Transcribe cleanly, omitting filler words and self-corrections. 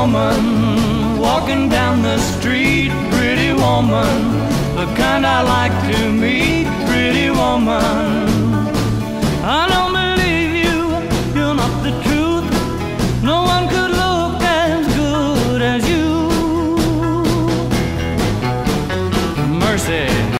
woman, walking down the street. Pretty woman, the kind I like to meet. Pretty woman.